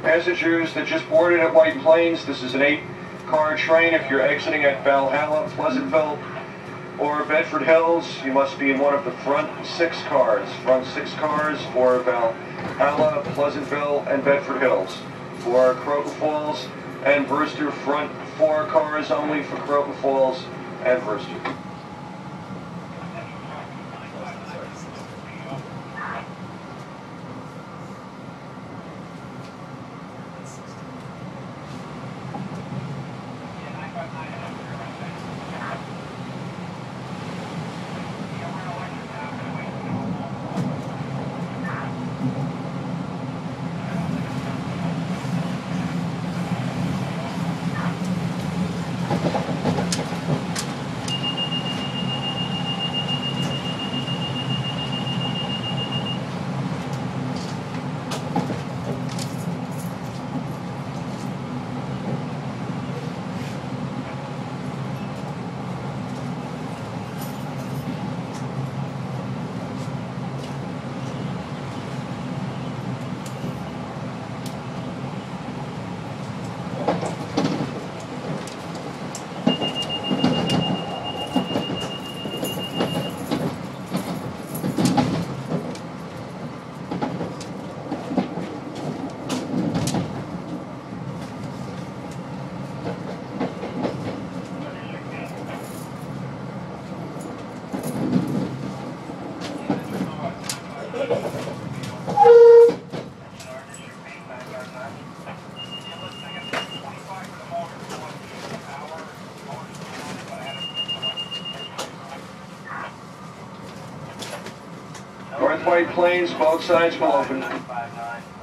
Passengers that just boarded at White Plains, this is an 8-car train. If you're exiting at Valhalla, Pleasantville, or Bedford Hills, you must be in one of the front 6 cars. Front 6 cars for Valhalla, Pleasantville, and Bedford Hills. For Croton Falls and Brewster, front 4 cars only for Croton Falls and Brewster. North White Plains, both sides will open.